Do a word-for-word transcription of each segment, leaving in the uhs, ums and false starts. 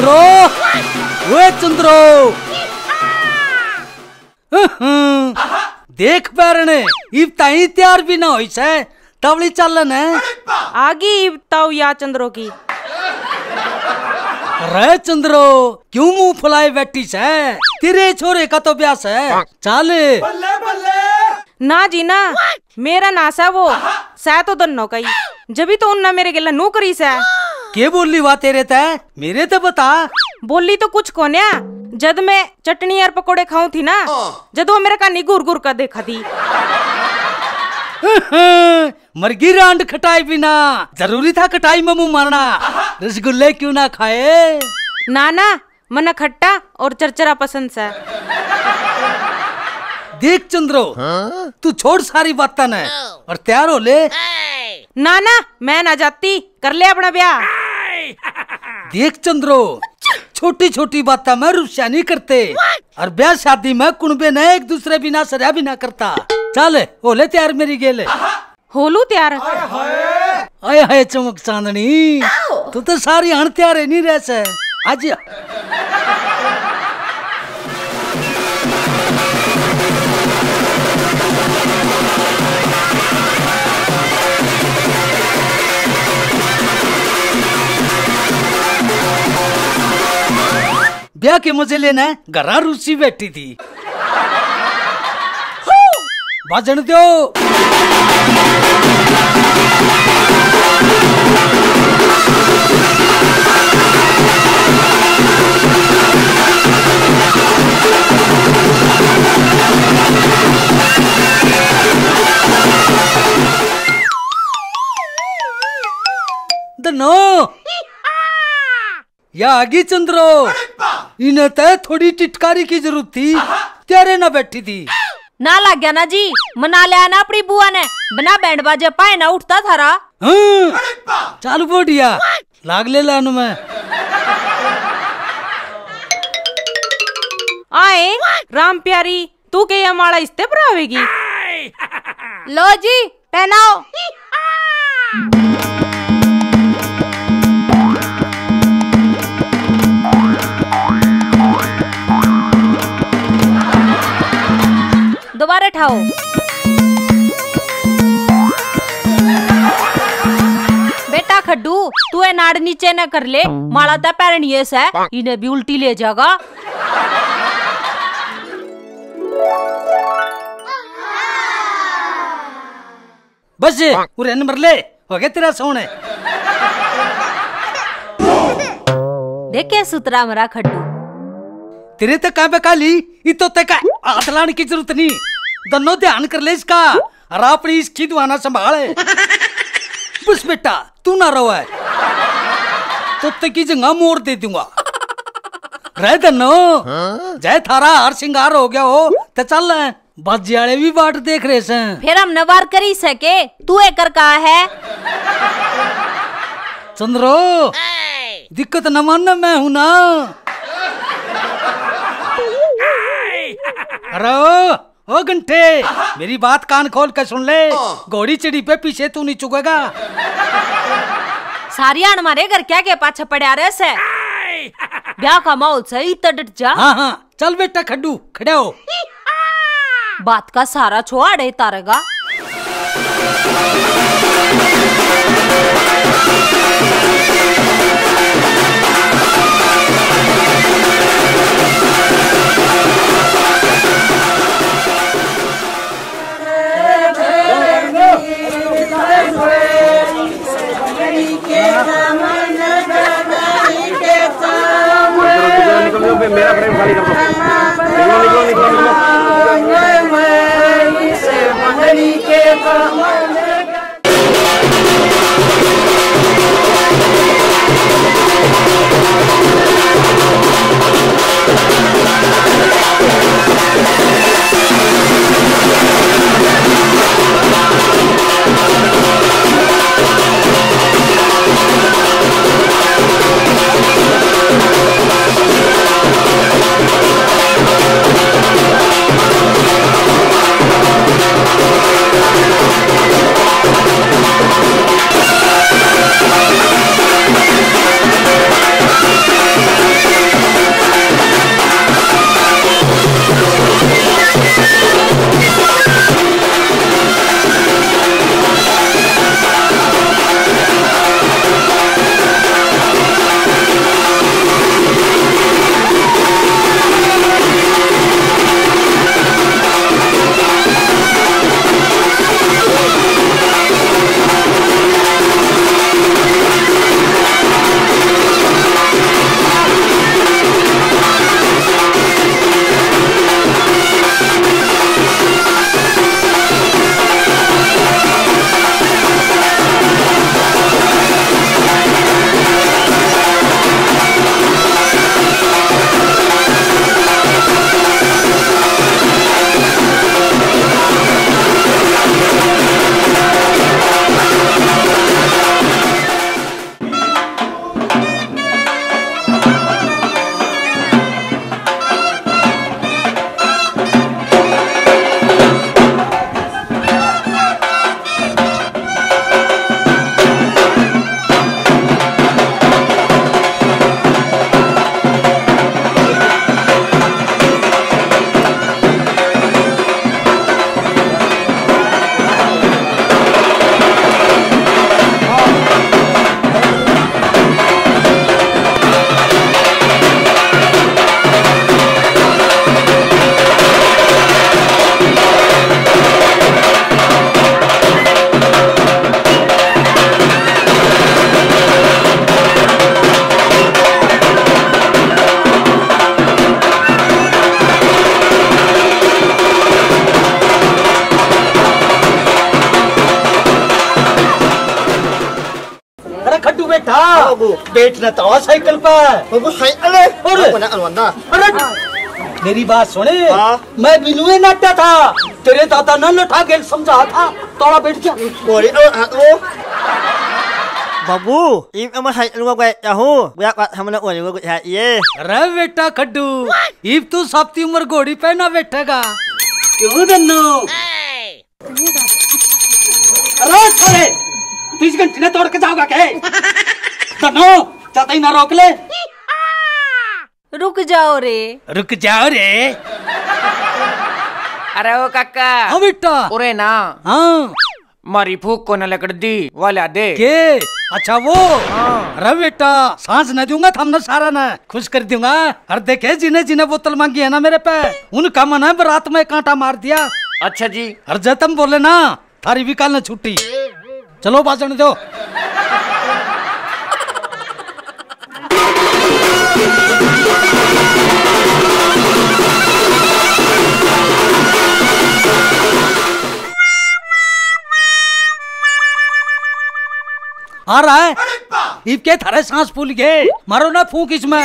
चंद्रो, वे चंद्रो, देख पैरने इब ताई तैयार भी ना होई से तवली चलन है आगे इब ताऊ या चंद्रो की रे चंद्रो क्यों मुंह फुलाए बैठी से तेरे छोरे का तो ब्यास है चल बल्ले बल्ले ना जी ना मेरा नासा वो सह तो दन्नो कई जभी तो उन्ना मेरे गिला नू करी से के बोली वा तेरे तय मेरे तो बता बोली तो कुछ कोन्या जद मैं चटनी और पकोड़े खाऊं थी ना जद वो मेरे का निगुर गुर का देखा थी मरगी रांड खटाई बिना जरूरी था कटाई में मुंह मारना रसगुल्ले क्यों ना खाए ना ना मना खट्टा और चरचरा पसंद से देख चंद्रो तू छोड़ सारी बातें न और तैयार हो ले ना ना मैं ना जाती कर ले अपना ब्याह देख चंद्रो छोटी छोटी बातें में रुस्सा नहीं करते और ब्याह शादी में कुनबे न एक दूसरे बिना सरिया भी ना करता चल हो ले तैयार मेरी गेले होलू तैयार आए हाय चमक चांदनी तू तो सारी हण तैयार नहीं रह से आज ब्याह के मजे लेना घरा रूसी बैठी थी बाजन दो दनो या आगी चंद्रो इन्हें तय थोड़ी टिटकारी की जरूरत थी तेरे ना बैठी थी ना लग गया ना जी मना लिया ना अपनी बुआ ने बिना बैंड बाजे पाए ना उठता थारा हाँ, चालू बोटिया लाग ले लानु में आए राम प्यारी तू के हमारा इस्ते पर आवेगी लो जी पहनाओ दोबारा ठाओ बेटा खड्डू तू है नाड़ नीचे न कर ले माला ता पैरन ये से इन्हें भी उल्टी ले जाएगा बस उरे नंबर ले हो गया तेरा सोने देखे सुतरा मरा खड्डू तेरे तक का काली इतो तक हाथ लाने की जरूरत नहीं दोनों ध्यान कर ले इसका और अपनी इसकी दुआना संभाले बस बेटा तू ना रो है तो तक की जगह मोड़ दे दूंगा रह दनो जय थारा हार सिंगार हो गया हो तो चल बाजी वाले भी बाट देख रहे से फिर हम नवार करी सके तू एकर कहा है चंद्रो दिक्कत न मानना मैं हूं ना अरे ओ घंटे मेरी बात कान खोल कर सुन ले घोड़ी चिड़ी पे पीछे तू नहीं चुकेगा सारी हमारे घर क्या के पाछे पड़े आ रहे से ब्याह का माहौल सही तो डट जा हाँ हाँ चल बेटा खड्डू खड़े हो बात का सारा छोड़े तारेगा मेरा फ्रेम खाली कर दो निकलो निकलो निकलो बेटा बैठना तो साइकिल पर। बाबू साइकिल है अरे बना अलवंदा अरे मेरी बात सुने। हाँ? मैं बिनुए नाट्या था, तेरे दादा न लठा गेल समझा था, तोड़ा बैठ गया। बोले ओ बाबू इम अमा साइकिल को गए चाहू बुया का हमने ओने को है ये। अरे बेटा खड्डू, इब तू साप्ती उम्र घोड़ी पे ना बैठेगा क्यों दन्नो? अरे छोरे बीस घंटे ने तोड़ के जाओगा क्या? दन्नो जाता ही ना रोक ले। रुक जाओ रे। रुक जाओ रे। अरे ओ काका। हाँ बेटा। उरे ना। हाँ मारी फूक को न लकड़ दी वाला दे के। अच्छा वो। हाँ। अरे बेटा सांस न दूंगा थमना सारा ना खुश कर दूंगा। अरे देखे जिन्हें जिन्हें बोतल मांगी है ना मेरे पे, उनका मन है रात में कांटा मार दिया। अच्छा जी। अरे जतम बोले ना थारी भी कल न छुट्टी। चलो भाषण दो। आ रहा है इब के थारे सांस फूल गए, मारो ना फूंक इसमें।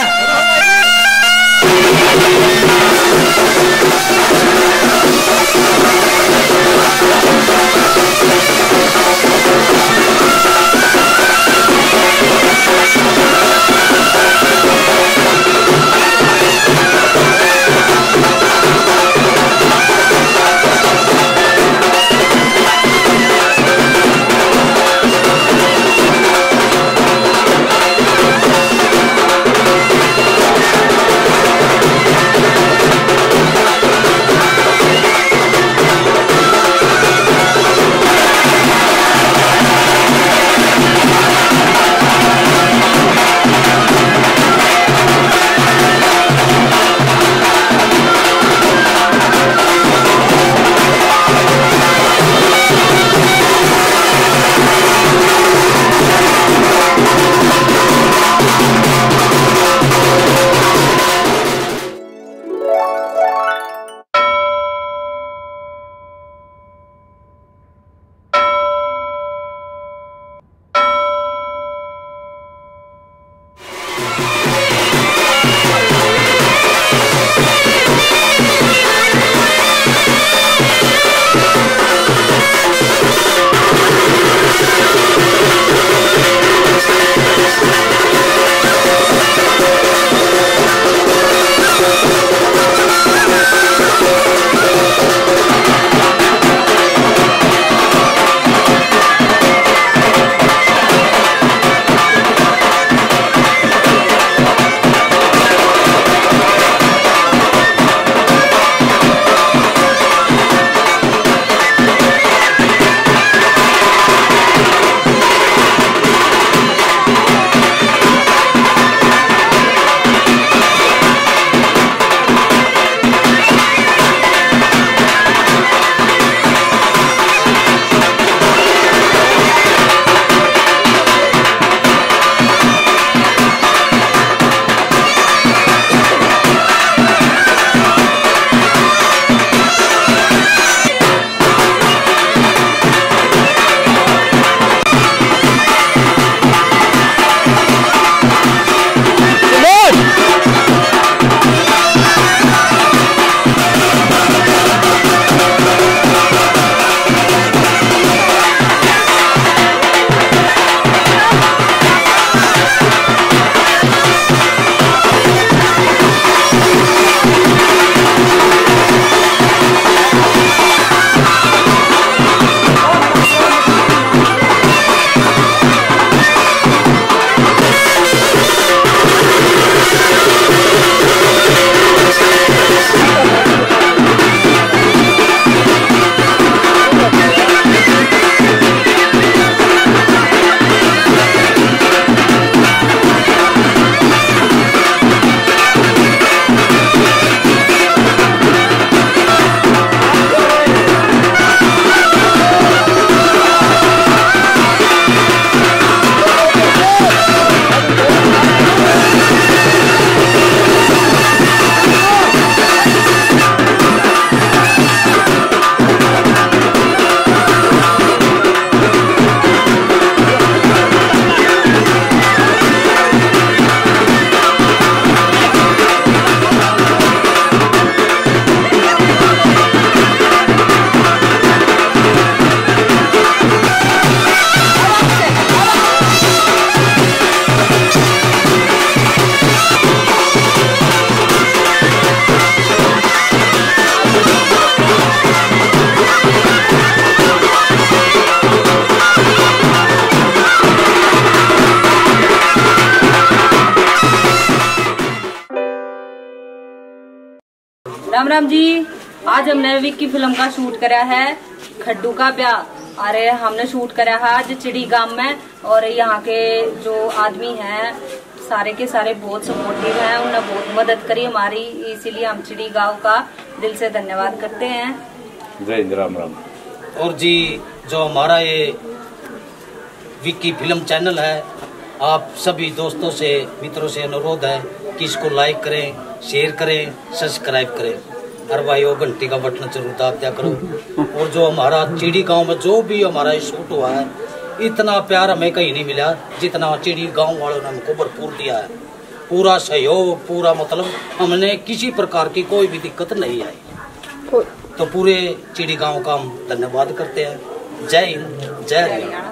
राम राम जी। आज हमने विक्की फिल्म का शूट करा है खड्डू का ब्याह। अरे हमने शूट करा है आज चिड़ी गांव में और यहाँ के जो आदमी हैं सारे के सारे बहुत सपोर्टिव हैं, उन्होंने बहुत मदद करी हमारी, इसीलिए हम चिड़ी गांव का दिल से धन्यवाद करते हैं। जय हिंद, राम राम। और जी जो हमारा ये विक्की फिल्म चैनल है, आप सभी दोस्तों से मित्रों से अनुरोध है कि इसको लाइक करें, शेयर करें, सब्सक्राइब करें और भाई वो घंटी का बटन जरूर दाब दिया करो। और जो हमारा चिड़ी गांव में जो भी हमारा ये शूट हुआ है, इतना प्यार हमें कहीं नहीं मिला जितना चिड़ी गांव वालों ने हमको भरपूर दिया है। पूरा सहयोग, पूरा मतलब हमने किसी प्रकार की कोई भी दिक्कत नहीं आई। तो पूरे चिड़ी गांव का हम धन्यवाद करते हैं। जय हिंद, जय हरियाणा।